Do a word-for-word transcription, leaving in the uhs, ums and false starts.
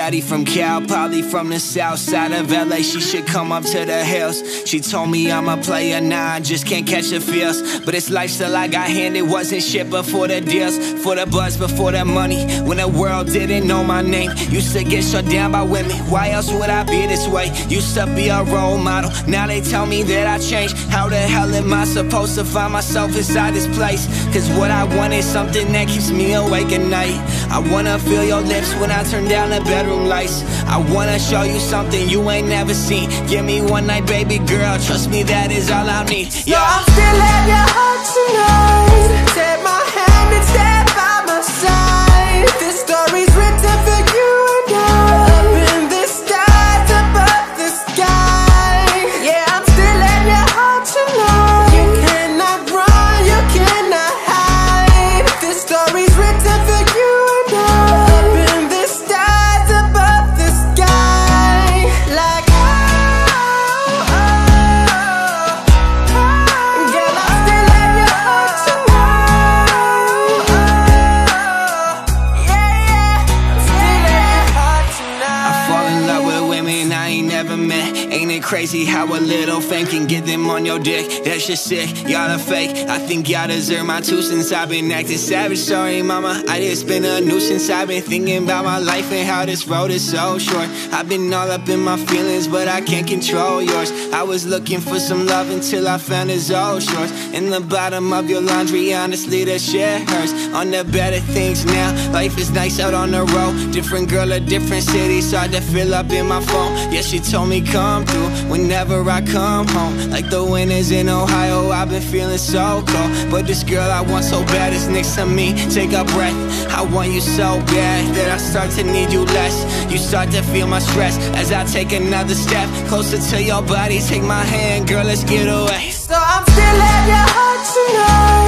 baddie from Cal, probably from the south side of L A. She should come up to the hills. She told me I'm a player, nah, I just can't catch the feels. But it's lifestyle I got handed, wasn't shit before the deals. For the buzz, before the money, when the world didn't know my name. Used to get shut down by women, why else would I be this way? Used to be a role model, now they tell me that I changed. How the hell am I supposed to find myself inside this place? Cause what I want is something that keeps me awake at night. I wanna feel your lips when I turn down the bedroom lights. I wanna show you something you ain't never seen. Give me one night, baby girl, trust me, that is all I need. Yeah, so I'm still at your heart tonight. Take my hand and stand by my side. This story's written for you and I. Up in the stars, above the sky. Yeah, I'm still at your heart tonight. You cannot run, you cannot hide. This story's written for you and I. Up in the stars, above the sky. Like oh, oh, oh. Girl, I'm still at your heart tonight. Yeah, yeah, I'm still at your heart tonight. I fall in love with women I ain't never met. Ain't it crazy how a little fame can get them on your dick? That's just sick, y'all are fake. I think y'all deserve my two cents. I've been acting savage, sorry mama, I just been a nuisance. I've been thinking about my life and how this road is so short. I've been all up in my feelings, but I can't control yours. I was looking for some love until I found his old shorts. In the bottom of your laundry, honestly that shit hurts. On the better things now, life is nice out on the road. Different girl, a different city, hard to fill up in my phone. Yeah, she told me come through whenever I come home. Like the winters in Ohio, I've been feeling so cold. But this girl I want so bad is next to me. Take a breath, I want you so bad that I start to need you less. You start to feel my stress as I take another step closer to your body. Take my hand, girl, let's get away. So I'm still at your heart tonight.